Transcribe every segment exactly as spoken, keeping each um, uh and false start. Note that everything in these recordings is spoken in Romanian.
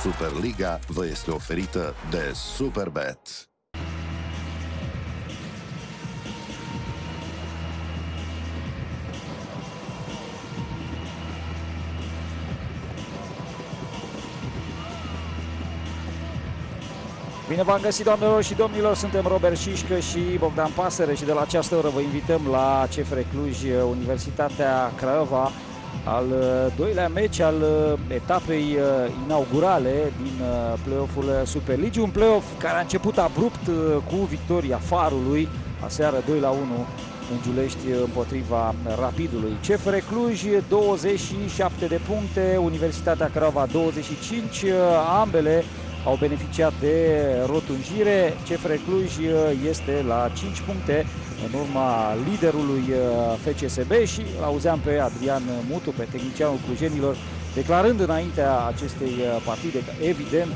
Superliga vă este oferită de Superbet. Bine v-am găsit, doamnelor și domnilor, suntem Robert Șișcă și Bogdan Pasăre și de la această oră vă invităm la C F R Cluj, Universitatea Craiova, al doilea meci al etapei inaugurale din play-off-ul Superligii, un play-off care a început abrupt cu victoria Farului, aseară doi la unu în Giulești împotriva Rapidului. C F R Cluj douăzeci și șapte de puncte, Universitatea Craiova douăzeci și cinci, ambele au beneficiat de rotunjire. C F R Cluj este la cinci puncte în urma liderului F C S B și l-auzeam pe Adrian Mutu, pe tehnicianul clujenilor, declarând înaintea acestei partide că evident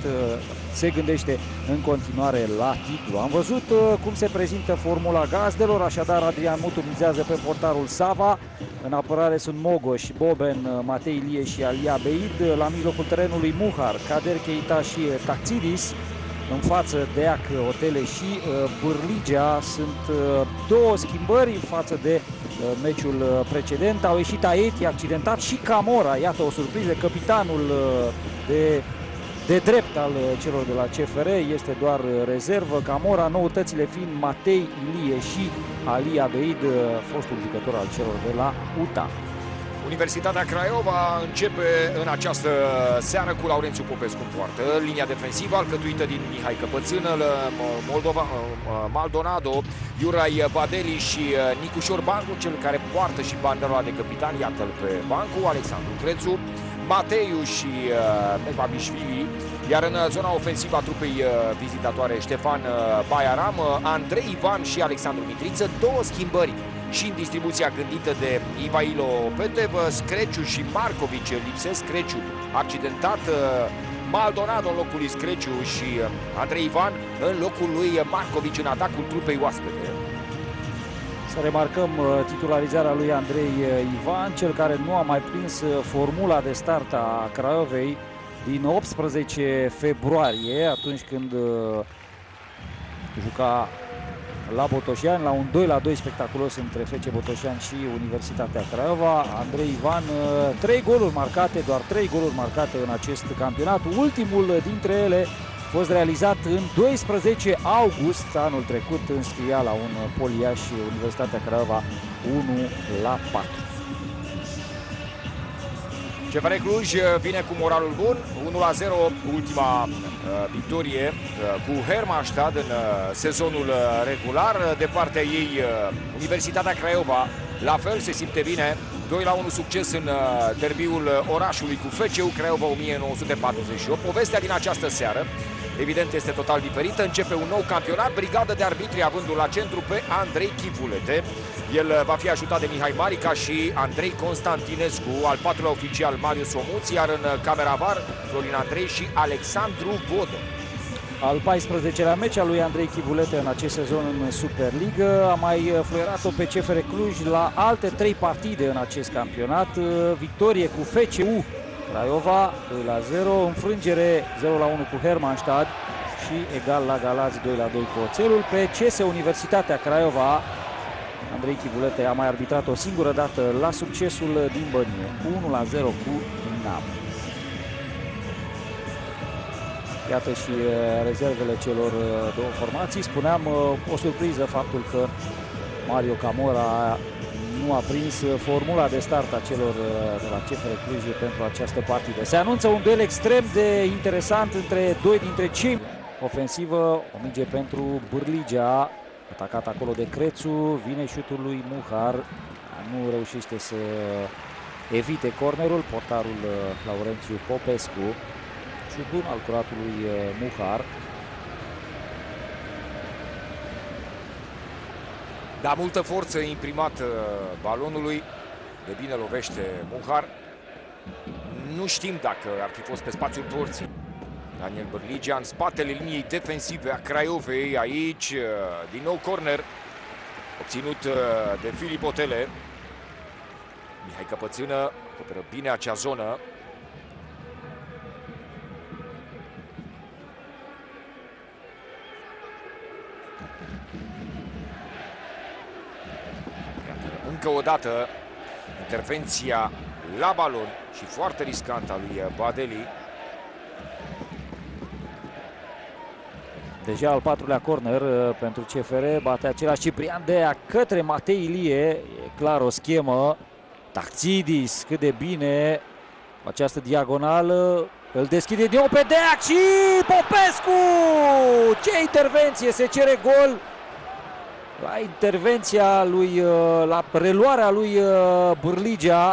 se gândește în continuare la titlu. Am văzut cum se prezintă formula gazdelor, așadar Adrian Mutu mizează pe portarul Sava. În apărare sunt Mogoș, Boben, Matei Ilie și Alia Beid. La mijlocul terenului Muhar, Kader Keita și Taxidis. În față Deac, Otele și uh, Bârligea. Sunt uh, două schimbări față de uh, meciul precedent. Au ieșit Aeti, accidentat, și Camora. Iată o surpriză, capitanul uh, de, de drept al uh, celor de la C F R este doar uh, rezervă. Camora, noutățile fiind Matei Ilie și Alia Beid, uh, fostul jucător al celor de la U T A. Universitatea Craiova începe în această seară cu Laurențiu Popescu în poartă. Linia defensivă alcătuită din Mihai Căpățână, Moldova, Maldonado, Iurai Badeli și Nicușor Bancu, cel care poartă și banderola de capitan, iată-l pe bancu, Alexandru Crețu, Mateiu și Mebabișvili, iar în zona ofensivă a trupei vizitatoare Ștefan Baiaram, Andrei Ivan și Alexandru Mitriță, două schimbări și în distribuția gândită de Ivailo Petev. Screciu și Marcovici lipsesc. Screciu accidentat, Maldonado în locul lui Screciu și Andrei Ivan în locul lui Marcovici în atacul trupei oaspete. Să remarcăm titularizarea lui Andrei Ivan, cel care nu a mai prins formula de start a Craiovei din optsprezece februarie, atunci când juca la Botoșani, la un doi la doi spectaculos între F C Botoșani și Universitatea Craiova. Andrei Ivan, trei goluri marcate, doar trei goluri marcate în acest campionat. Ultimul dintre ele a fost realizat în doisprezece august anul trecut, înscria la un Poliaș Universitatea Craiova unu la patru. C F R Cluj vine cu moralul bun, unu la zero, ultima uh, victorie uh, cu Hermannstad în uh, sezonul uh, regular. De partea ei, uh, Universitatea Craiova la fel se simte bine, doi la unu succes în uh, derbiul orașului cu F C U Craiova o mie nouă sute patruzeci și opt. Povestea din această seară, evident, este total diferită. Începe un nou campionat, brigadă de arbitri avându-l la centru pe Andrei Chivulete. El va fi ajutat de Mihai Marica și Andrei Constantinescu, al patrulea oficial Marius Omuț, iar în camera V A R Florin Andrei și Alexandru Vodă. Al paisprezecelea meci al lui Andrei Chivulete în acest sezon în Superligă. A mai fluierat-o pe C F R Cluj la alte trei partide în acest campionat. Victorie cu F C U Craiova doi la zero, înfrângere zero la unu cu Hermannstad și egal la Galați doi la doi cu Oțelul. Pe C S Universitatea Craiova, Andrei Chivulete a mai arbitrat o singură dată la succesul din Bănie, unu la zero cu Dinamo. Iată și rezervele celor două formații. Spuneam, o surpriză faptul că Mario Camora nu a prins formula de start a celor de la C F R Cluj pentru această partidă. Se anunță un duel extrem de interesant între doi dintre cei. Ofensivă, o minge pentru Bârligea, atacat acolo de Crețu, vine șutul lui Muhar, nu reușește să evite cornerul, portarul Laurențiu Popescu. Șut bun al curatului Muhar. Da, multă forță imprimat balonului, de bine lovește Muhar. Nu știm dacă ar fi fost pe spațiul porții. Daniel Bârligea în spatele liniei defensive a Craiovei. Aici, din nou corner, obținut de Filip Otele. Mihai Căpățână acoperă bine acea zonă. încă o dată intervenția la balon și foarte riscantă a lui Badeli. Deja al patrulea corner pentru C F R, bate același Ciprian Dea către Matei Ilie, e clar o schemă. Taxidis, cât de bine această diagonală, îl deschide din nou pe Deac și Popescu! Ce intervenție, se cere gol la intervenția lui, la reluarea lui Bârligea.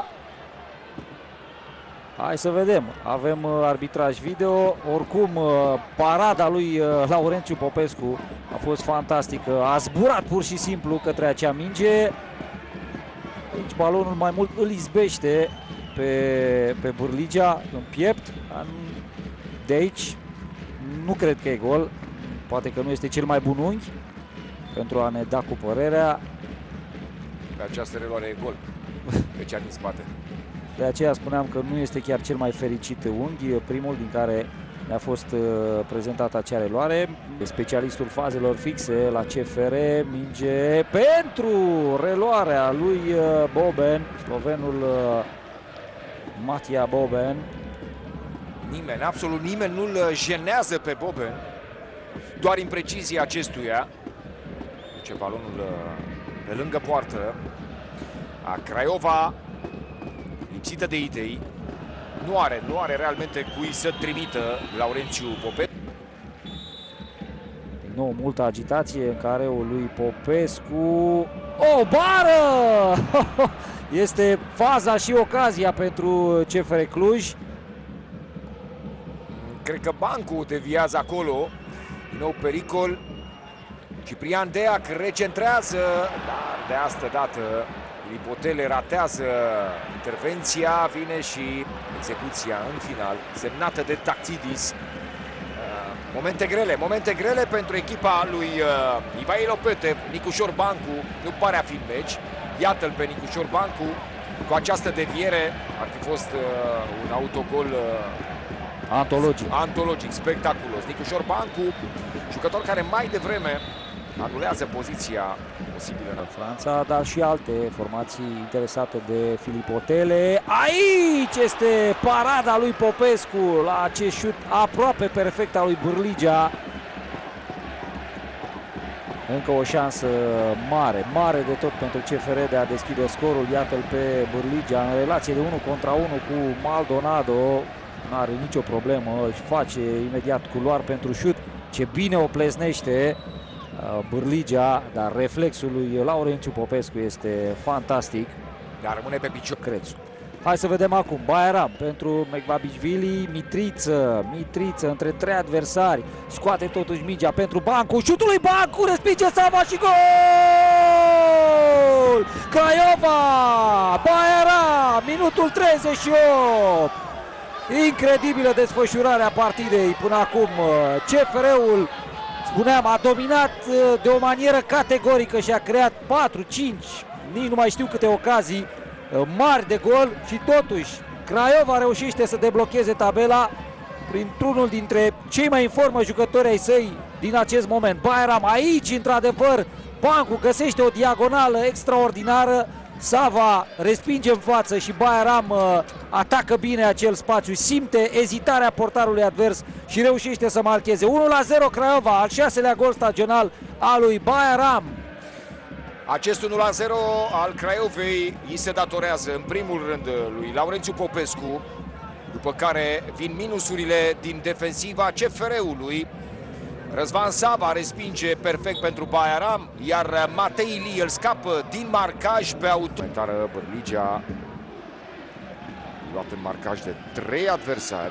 Hai să vedem, avem arbitraj video, oricum parada lui Laurențiu Popescu a fost fantastică, a zburat pur și simplu către acea minge. Aici balonul mai mult îl izbește pe, pe Bârligea în piept, de aici nu cred că e gol, poate că nu este cel mai bun unghi pentru a ne da cu părerea. Pe această reluare e gol, pe cea din spate. De aceea spuneam că nu este chiar cel mai fericit unghi, primul din care ne-a fost uh, prezentată acea reluare. Specialistul fazelor fixe la C F R, minge pentru reluarea lui uh, Boben, slovenul uh, Matia Boben. Nimeni, absolut nimeni nu-l jenează pe Boben, doar imprecizia acestuia. Ce balonul pe lângă poartă a Craiova, lipsită de idei, nu are, nu are realmente cui să trimită Laurențiu Popescu. Din nou multă agitație în care o lui Popescu, o bară! Este faza și ocazia pentru C F R Cluj. Cred că Bancu deviază acolo, din nou pericol. Ciprian Deac recentrează, dar de asta dată Filipotele ratează intervenția, vine și execuția în final, semnată de Taxidis. Momente grele, momente grele pentru echipa lui uh, Ivailo Petev. Nicușor Bancu nu pare a fi în meci. Iată-l pe Nicușor Bancu cu această deviere. Ar fi fost uh, un autogol uh, antologic. antologic, spectaculos. Nicușor Bancu, jucător care mai devreme anulează poziția posibilă în Franța, dar și alte formații interesate de Filipotele. Aici este parada lui Popescu la acest șut aproape perfect al lui Bârligea. Încă o șansă mare, mare de tot pentru C F R de a deschide scorul. Iată-l pe Bârligea în relație de unu contra unu cu Maldonado. Nu are nicio problemă, își face imediat culoar pentru șut. Ce bine o pleznește Bârligea, dar reflexul lui Laurențiu Popescu este fantastic. Dar rămâne pe picior Crețu. Hai să vedem acum. Bairam pentru Mekbabișvili, Mitriță, Mitriță între trei adversari, scoate totuși mingea pentru Bancu, șutul lui Bancu, respinge Sava și gol! Craiova! Bairam, minutul treizeci și opt. Incredibilă desfășurarea partidei până acum. C F R-ul, spuneam, a dominat de o manieră categorică și a creat patru, cinci, nici nu mai știu câte ocazii mari de gol și totuși Craiova reușește să deblocheze tabela printr-unul dintre cei mai în formă jucători ai săi din acest moment. Bairam aici, într-adevăr, Bancu găsește o diagonală extraordinară, Sava respinge în față și Bairam uh, atacă bine acel spațiu, simte ezitarea portarului advers și reușește să marcheze. unu la zero Craiova, al șaselea gol stagional al lui Bairam. Acest unu la zero al Craiovei îi se datorează în primul rând lui Laurențiu Popescu, după care vin minusurile din defensiva C F R-ului. Răzvan Sava respinge perfect pentru Bairam, iar Matei Ilie îl scapă din marcaj pe auto. Comentară Bârligea, luat în marcaj de trei adversari.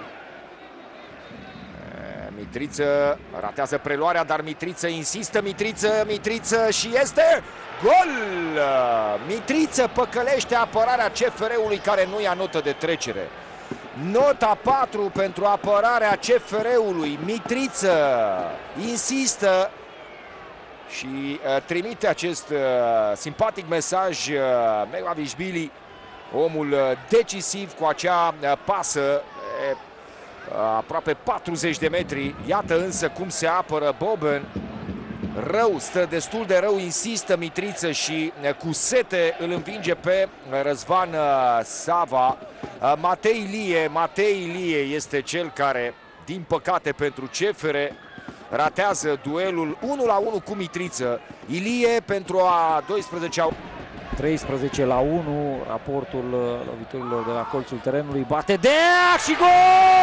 Mitriță ratează preluarea, dar Mitriță insistă, Mitriță, Mitriță și este gol! Mitriță păcălește apărarea C F R-ului, care nu ia notă de trecere. Nota patru pentru apărarea C F R-ului. Mitriță insistă și uh, trimite acest uh, simpatic mesaj uh, Mekbabișvili, omul uh, decisiv cu acea uh, pasă uh, aproape patruzeci de metri. Iată însă cum se apără Boben. rău, stă destul de rău, insistă Mitriță și cu sete îl învinge pe Răzvan Sava. Matei Ilie, Matei Ilie este cel care, din păcate pentru C F R, ratează duelul unu la unu cu Mitriță. Ilie pentru a doisprezecea. treisprezece la unu, raportul loviturilor de la colțul terenului, bate Deac și gol!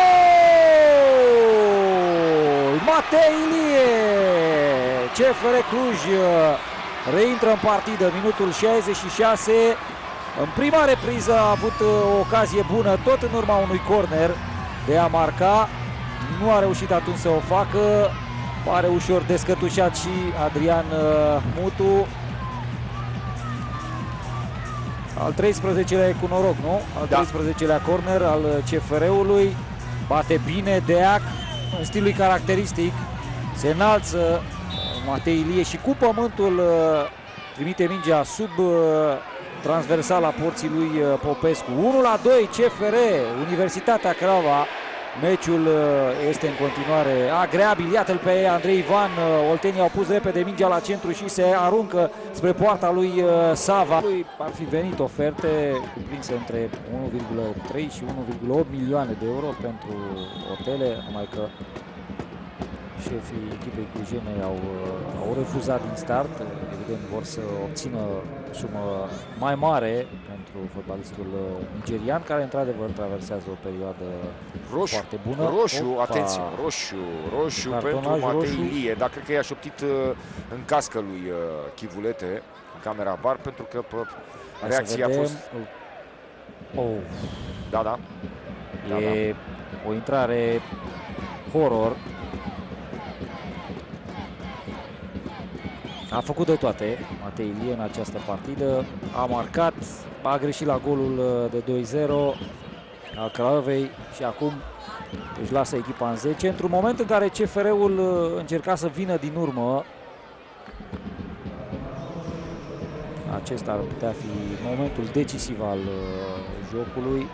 Matei Ilie! C F R Cluj reintră în partidă, minutul șaizeci și șase. În prima repriză a avut o ocazie bună, tot în urma unui corner, de a marca. Nu a reușit atunci să o facă. Pare ușor descătușat și Adrian Mutu. Al treisprezecelea e cu noroc, nu? Al da. treisprezecelea corner al C F R-ului. Bate bine Deac, în stilul caracteristic. Se înalță Matei Ilie și cu pământul trimite mingea sub transversala porții lui Popescu. unu la doi C F R, Universitatea Craiova. Meciul este în continuare agreabil. Iată-l pe Andrei Ivan. Oltenii au pus repede mingea la centru și se aruncă spre poarta lui Sava. Lui ar fi venit oferte cuprinse între unu virgulă trei și unu virgulă opt milioane de euro pentru hotele, numai că șefii echipei clujene au, au refuzat din start. Evident vor să obțină o sumă mai mare pentru fotbalistul nigerian, care într-adevăr traversează o perioadă roșu, foarte bună. Roșu, Opa. atenție, roșu, roșu pentru Matei Ilie, dar cred că i-a șoptit în cască lui Chivulete, în camera V A R, pentru că pă, reacția a fost... Oh. Da, da. da, E da. O intrare horror. A făcut de toate Matei Ilie în această partidă, a marcat, a greșit la golul de doi zero al Craiovei și acum își lasă echipa în zece. Într-un moment în care C F R-ul încerca să vină din urmă, acesta ar putea fi momentul decisiv al jocului.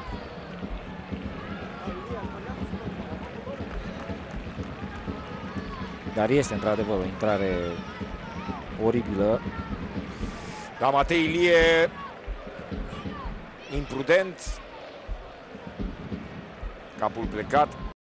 Dar este într-adevăr o intrare oribilă. Da, Matei Ilie imprudent, capul plecat,